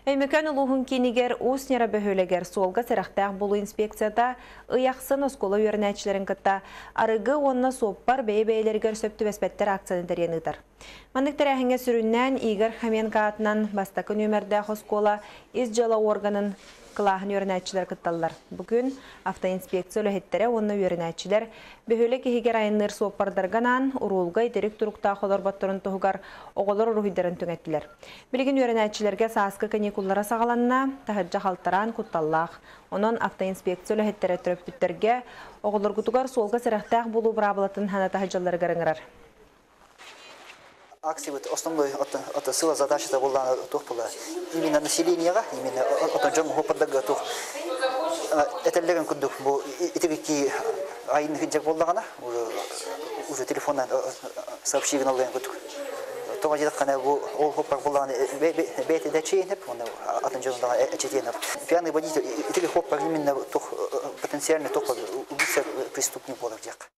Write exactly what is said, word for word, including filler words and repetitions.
Өймөкөн улуғын кенігер уснера бөхөлегер солға сәріқтәқ болу инспекцияда ұяқсын оскола үйернәтшілерін кітта арығы онына соппар бей-бейлергер сөпті бәспәттер акцияны дәренігдір. Мандықтар әхіңе сүріннән Игор Хоменко атынан бастақы нөмірдәқ оскола из жала органын кылахын үйернәтшілер кітталар. Бүгін автоинспекция өліхеттері онына үйернәтшілер бөхөлі кехегер айынныр соппардарганан урулғай дерек тұруқта қолар баттырын тұғығар оғылар ұрухидерін түңеттілер. Білген үйернәтшілерге сасқы каникуллара сағаланына тахыджа қалтаран құтталлақ. Онын автоинспекция өліхеттері түріппіттерге оғылар күтігар солға сірақтақ болу бұрабылатын хана тахыджалары ғырыңырар. Акции вот основной это сила задача это была тухпала именно населения, именно от джам хопадага тух. Это леган кудух, бо эти какие айны хиджак боллагана уже уже телефонна сообщили на леган кудух. То вроде как на ол хопак боллагана бете дачейнеп, он от джам да эчетенеп. Пьяный водитель эти хопак именно тух потенциально тух убийца преступник болак.